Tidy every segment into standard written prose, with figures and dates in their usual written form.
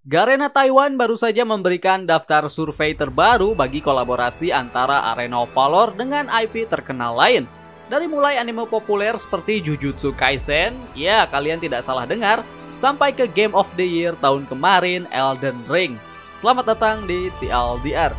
Garena Taiwan baru saja memberikan daftar survei terbaru bagi kolaborasi antara Arena of Valor dengan IP terkenal lain. Dari mulai anime populer seperti Jujutsu Kaisen, ya kalian tidak salah dengar, sampai ke Game of the Year tahun kemarin, Elden Ring. Selamat datang di TLDR.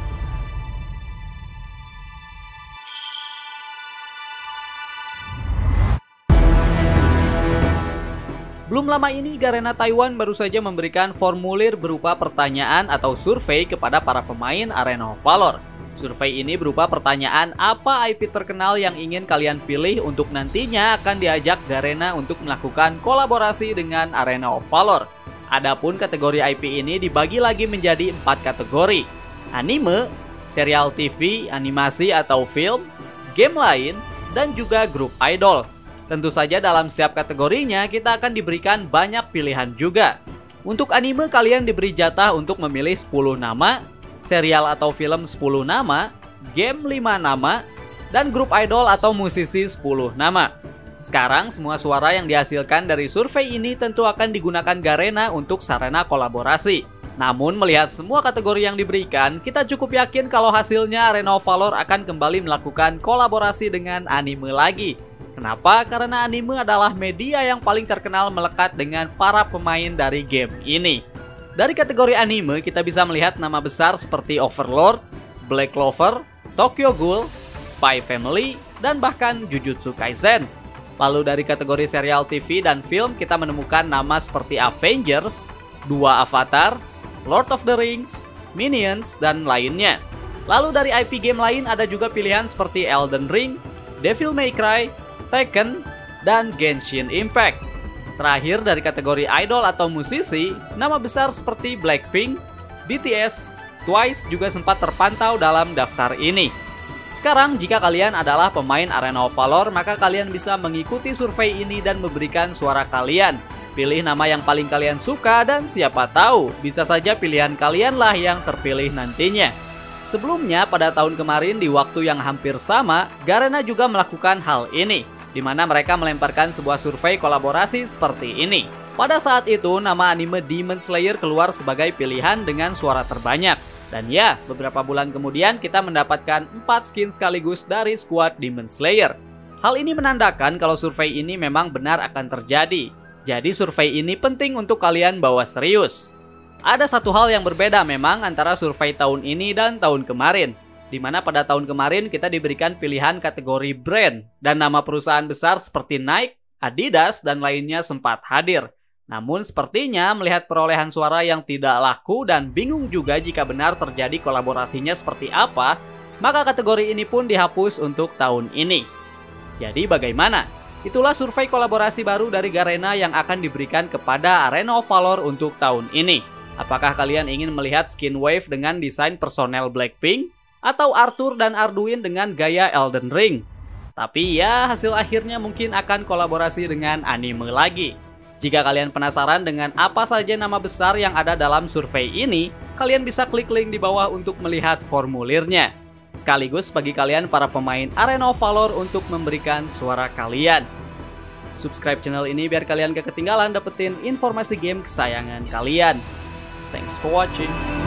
Belum lama ini, Garena Taiwan baru saja memberikan formulir berupa pertanyaan atau survei kepada para pemain Arena of Valor. Survei ini berupa pertanyaan apa IP terkenal yang ingin kalian pilih untuk nantinya akan diajak Garena untuk melakukan kolaborasi dengan Arena of Valor. Adapun kategori IP ini dibagi lagi menjadi 4 kategori: anime, serial TV, animasi atau film, game lain, dan juga grup idol. Tentu saja dalam setiap kategorinya kita akan diberikan banyak pilihan juga. Untuk anime kalian diberi jatah untuk memilih 10 nama, serial atau film 10 nama, game 5 nama, dan grup idol atau musisi 10 nama. Sekarang semua suara yang dihasilkan dari survei ini tentu akan digunakan Garena untuk sarana kolaborasi. Namun melihat semua kategori yang diberikan, kita cukup yakin kalau hasilnya Arena of Valor akan kembali melakukan kolaborasi dengan anime lagi. Kenapa? Karena anime adalah media yang paling terkenal melekat dengan para pemain dari game ini. Dari kategori anime, kita bisa melihat nama besar seperti Overlord, Black Clover, Tokyo Ghoul, Spy Family, dan bahkan Jujutsu Kaisen. Lalu dari kategori serial TV dan film, kita menemukan nama seperti Avengers, 2 Avatar, Lord of the Rings, Minions, dan lainnya. Lalu dari IP game lain ada juga pilihan seperti Elden Ring, Devil May Cry, Tekken, dan Genshin Impact. Terakhir dari kategori idol atau musisi, nama besar seperti Blackpink, BTS, Twice juga sempat terpantau dalam daftar ini. Sekarang jika kalian adalah pemain Arena of Valor, maka kalian bisa mengikuti survei ini dan memberikan suara kalian. Pilih nama yang paling kalian suka dan siapa tahu bisa saja pilihan kalianlah yang terpilih nantinya. Sebelumnya pada tahun kemarin di waktu yang hampir sama, Garena juga melakukan hal ini, di mana mereka melemparkan sebuah survei kolaborasi seperti ini. Pada saat itu, nama anime Demon Slayer keluar sebagai pilihan dengan suara terbanyak. Dan ya, beberapa bulan kemudian kita mendapatkan 4 skin sekaligus dari squad Demon Slayer. Hal ini menandakan kalau survei ini memang benar akan terjadi. Jadi survei ini penting untuk kalian bawa serius. Ada satu hal yang berbeda memang antara survei tahun ini dan tahun kemarin, di mana pada tahun kemarin kita diberikan pilihan kategori brand dan nama perusahaan besar seperti Nike, Adidas, dan lainnya sempat hadir. Namun sepertinya melihat perolehan suara yang tidak laku dan bingung juga jika benar terjadi kolaborasinya seperti apa, maka kategori ini pun dihapus untuk tahun ini. Jadi bagaimana? Itulah survei kolaborasi baru dari Garena yang akan diberikan kepada Arena of Valor untuk tahun ini. Apakah kalian ingin melihat skin wave dengan desain personel Blackpink? Atau Arthur dan Arduin dengan gaya Elden Ring? Tapi ya, hasil akhirnya mungkin akan kolaborasi dengan anime lagi. Jika kalian penasaran dengan apa saja nama besar yang ada dalam survei ini, kalian bisa klik link di bawah untuk melihat formulirnya. Sekaligus bagi kalian para pemain Arena of Valor untuk memberikan suara kalian. Subscribe channel ini biar kalian gak ketinggalan dapetin informasi game kesayangan kalian. Thanks for watching.